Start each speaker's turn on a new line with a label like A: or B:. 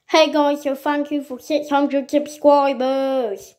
A: Hey guys, so thank you for 600 subscribers.